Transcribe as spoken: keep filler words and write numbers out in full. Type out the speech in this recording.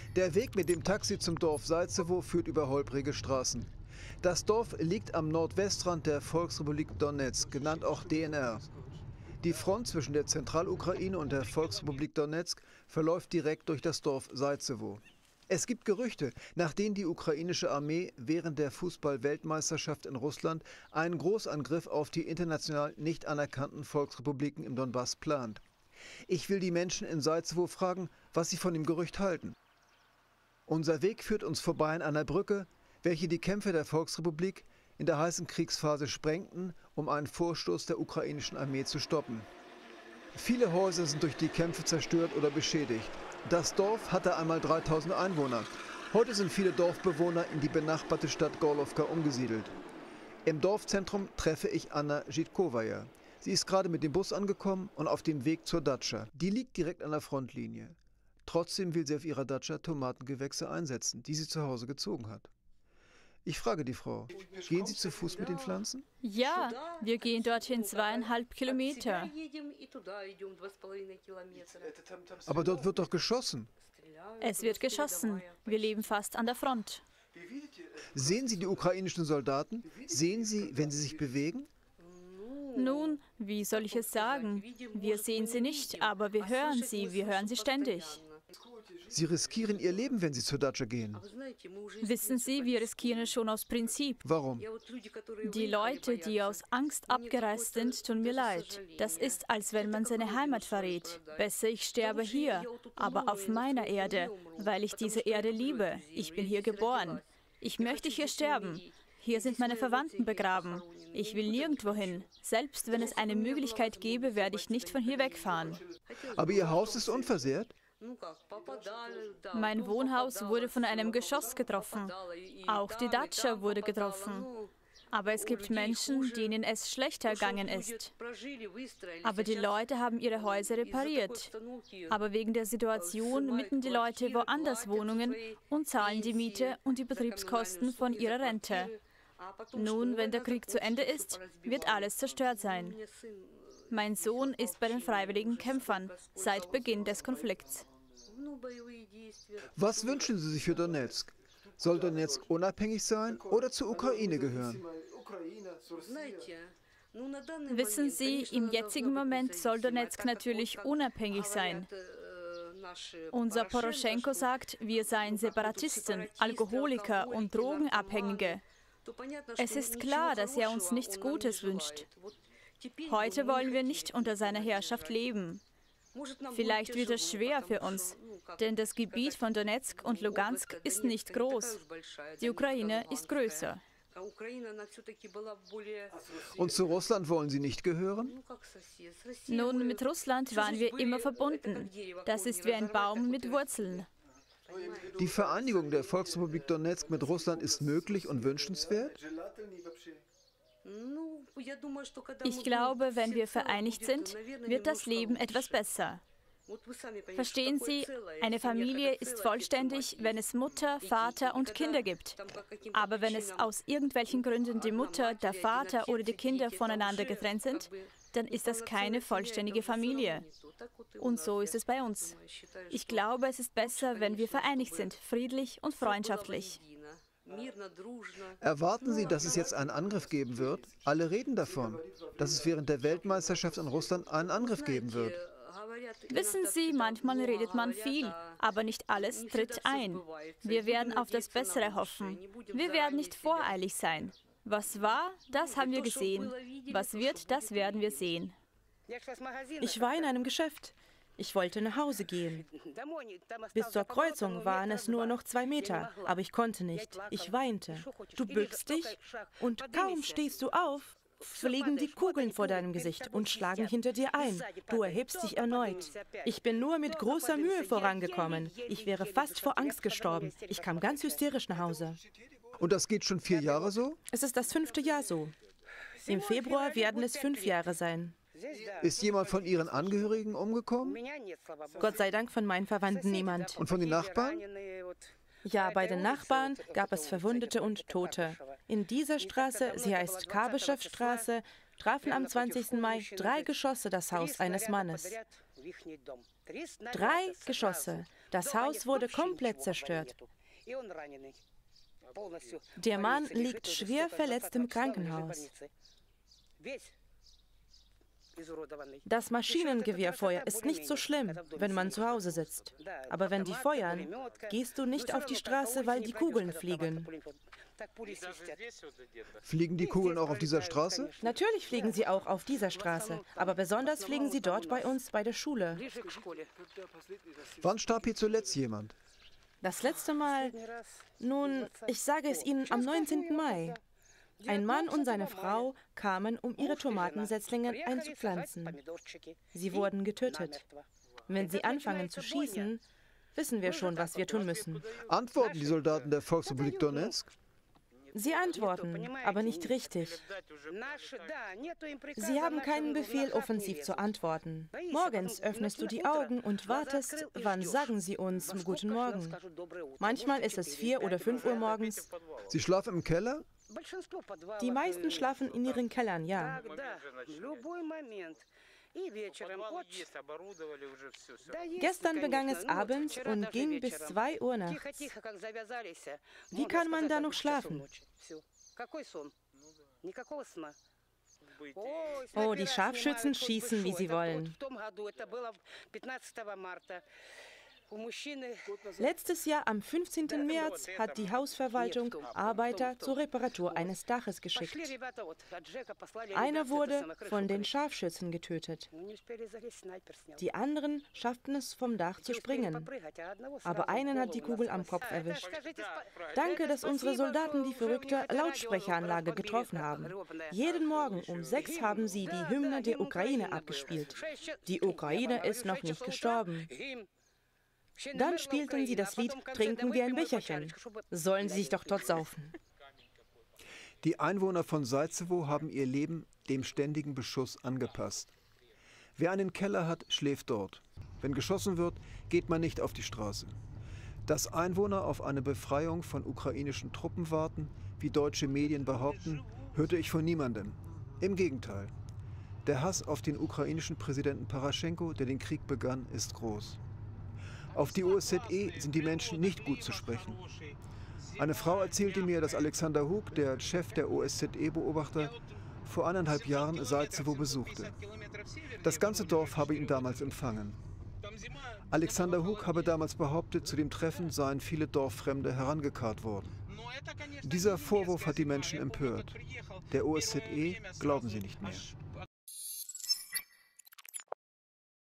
Der Weg mit dem Taxi zum Dorf Salzewo führt über holprige Straßen. Das Dorf liegt am Nordwestrand der Volksrepublik Donezk, genannt auch D N R. Die Front zwischen der Zentralukraine und der Volksrepublik Donezk verläuft direkt durch das Dorf Salzewo. Es gibt Gerüchte, nach denen die ukrainische Armee während der Fußball-Weltmeisterschaft in Russland einen Großangriff auf die international nicht anerkannten Volksrepubliken im Donbass plant. Ich will die Menschen in Salzewo fragen, was sie von dem Gerücht halten. Unser Weg führt uns vorbei an einer Brücke, welche die Kämpfe der Volksrepublik in der heißen Kriegsphase sprengten, um einen Vorstoß der ukrainischen Armee zu stoppen. Viele Häuser sind durch die Kämpfe zerstört oder beschädigt. Das Dorf hatte einmal dreitausend Einwohner. Heute sind viele Dorfbewohner in die benachbarte Stadt Gorlowka umgesiedelt. Im Dorfzentrum treffe ich Anna Zhitkowaja. Sie ist gerade mit dem Bus angekommen und auf dem Weg zur Datscha. Die liegt direkt an der Frontlinie. Trotzdem will sie auf ihrer Datscha Tomatengewächse einsetzen, die sie zu Hause gezogen hat. Ich frage die Frau, gehen Sie zu Fuß mit den Pflanzen? Ja, wir gehen dorthin zweieinhalb Kilometer. Aber dort wird doch geschossen. Es wird geschossen. Wir leben fast an der Front. Sehen Sie die ukrainischen Soldaten? Sehen Sie, wenn sie sich bewegen? Nun, wie soll ich es sagen? Wir sehen sie nicht, aber wir hören sie, wir hören sie ständig. Sie riskieren ihr Leben, wenn Sie zur Datscha gehen. Wissen Sie, wir riskieren es schon aus Prinzip. Warum? Die Leute, die aus Angst abgereist sind, tun mir leid. Das ist, als wenn man seine Heimat verrät. Besser, ich sterbe hier, aber auf meiner Erde, weil ich diese Erde liebe. Ich bin hier geboren. Ich möchte hier sterben. Hier sind meine Verwandten begraben. Ich will nirgendwo hin. Selbst wenn es eine Möglichkeit gäbe, werde ich nicht von hier wegfahren. Aber Ihr Haus ist unversehrt? Mein Wohnhaus wurde von einem Geschoss getroffen. Auch die Datscha wurde getroffen. Aber es gibt Menschen, denen es schlechter ergangen ist. Aber die Leute haben ihre Häuser repariert. Aber wegen der Situation mieten die Leute woanders Wohnungen und zahlen die Miete und die Betriebskosten von ihrer Rente. Nun, wenn der Krieg zu Ende ist, wird alles zerstört sein. Mein Sohn ist bei den freiwilligen Kämpfern seit Beginn des Konflikts. Was wünschen Sie sich für Donezk? Soll Donezk unabhängig sein oder zur Ukraine gehören? Wissen Sie, im jetzigen Moment soll Donezk natürlich unabhängig sein. Unser Poroschenko sagt, wir seien Separatisten, Alkoholiker und Drogenabhängige. Es ist klar, dass er uns nichts Gutes wünscht. Heute wollen wir nicht unter seiner Herrschaft leben. Vielleicht wird es schwer für uns, denn das Gebiet von Donezk und Lugansk ist nicht groß. Die Ukraine ist größer. Und zu Russland wollen Sie nicht gehören? Nun, mit Russland waren wir immer verbunden. Das ist wie ein Baum mit Wurzeln. Die Vereinigung der Volksrepublik Donezk mit Russland ist möglich und wünschenswert? Ich glaube, wenn wir vereinigt sind, wird das Leben etwas besser. Verstehen Sie, eine Familie ist vollständig, wenn es Mutter, Vater und Kinder gibt. Aber wenn es aus irgendwelchen Gründen die Mutter, der Vater oder die Kinder voneinander getrennt sind, dann ist das keine vollständige Familie. Und so ist es bei uns. Ich glaube, es ist besser, wenn wir vereinigt sind, friedlich und freundschaftlich. Erwarten Sie, dass es jetzt einen Angriff geben wird? Alle reden davon, dass es während der Weltmeisterschaft in Russland einen Angriff geben wird. Wissen Sie, manchmal redet man viel, aber nicht alles tritt ein. Wir werden auf das Bessere hoffen. Wir werden nicht voreilig sein. Was war, das haben wir gesehen. Was wird, das werden wir sehen. Ich war in einem Geschäft. Ich wollte nach Hause gehen. Bis zur Kreuzung waren es nur noch zwei Meter, aber ich konnte nicht. Ich weinte. Du bückst dich und kaum stehst du auf, fliegen die Kugeln vor deinem Gesicht und schlagen hinter dir ein. Du erhebst dich erneut. Ich bin nur mit großer Mühe vorangekommen. Ich wäre fast vor Angst gestorben. Ich kam ganz hysterisch nach Hause. Und das geht schon vier Jahre so? Es ist das fünfte Jahr so. Im Februar werden es fünf Jahre sein. Ist jemand von Ihren Angehörigen umgekommen? Gott sei Dank von meinen Verwandten niemand. Und von den Nachbarn? Ja, bei den Nachbarn gab es Verwundete und Tote. In dieser Straße, sie heißt Karbyschew-Straße, trafen am zwanzigsten Mai drei Geschosse das Haus eines Mannes. Drei Geschosse. Das Haus wurde komplett zerstört. Der Mann liegt schwer verletzt im Krankenhaus. Das Maschinengewehrfeuer ist nicht so schlimm, wenn man zu Hause sitzt. Aber wenn die feuern, gehst du nicht auf die Straße, weil die Kugeln fliegen. Fliegen die Kugeln auch auf dieser Straße? Natürlich fliegen sie auch auf dieser Straße, aber besonders fliegen sie dort bei uns bei der Schule. Wann starb hier zuletzt jemand? Das letzte Mal, nun, ich sage es Ihnen, am neunzehnten Mai. Ein Mann und seine Frau kamen, um ihre Tomatensetzlinge einzupflanzen. Sie wurden getötet. Wenn sie anfangen zu schießen, wissen wir schon, was wir tun müssen. Antworten die Soldaten der Volksrepublik Donetsk? Sie antworten, aber nicht richtig. Sie haben keinen Befehl, offensiv zu antworten. Morgens öffnest du die Augen und wartest, wann sagen sie uns Guten Morgen. Manchmal ist es vier oder fünf Uhr morgens. Sie schlafen im Keller? Die meisten schlafen in ihren Kellern, ja. Gestern begann es abends und ging bis zwei Uhr nachts. Wie kann man da noch schlafen? Oh, die Scharfschützen schießen, wie sie wollen. Letztes Jahr am fünfzehnten März hat die Hausverwaltung Arbeiter zur Reparatur eines Daches geschickt. Einer wurde von den Scharfschützen getötet. Die anderen schafften es, vom Dach zu springen. Aber einen hat die Kugel am Kopf erwischt. Danke, dass unsere Soldaten die verrückte Lautsprecheranlage getroffen haben. Jeden Morgen um sechs haben sie die Hymne der Ukraine abgespielt. Die Ukraine ist noch nicht gestorben. Dann spielten sie das Lied Trinken wir ein Becherchen. Sollen sie sich doch dort saufen. Die Einwohner von Saizewo haben ihr Leben dem ständigen Beschuss angepasst. Wer einen Keller hat, schläft dort. Wenn geschossen wird, geht man nicht auf die Straße. Dass Einwohner auf eine Befreiung von ukrainischen Truppen warten, wie deutsche Medien behaupten, hörte ich von niemandem. Im Gegenteil. Der Hass auf den ukrainischen Präsidenten Paraschenko, der den Krieg begann, ist groß. Auf die O S Z E sind die Menschen nicht gut zu sprechen. Eine Frau erzählte mir, dass Alexander Hug, der Chef der O S Z E-Beobachter, vor eineinhalb Jahren Saizewo besuchte. Das ganze Dorf habe ihn damals empfangen. Alexander Hug habe damals behauptet, zu dem Treffen seien viele Dorffremde herangekarrt worden. Dieser Vorwurf hat die Menschen empört. Der O S Z E glauben sie nicht mehr.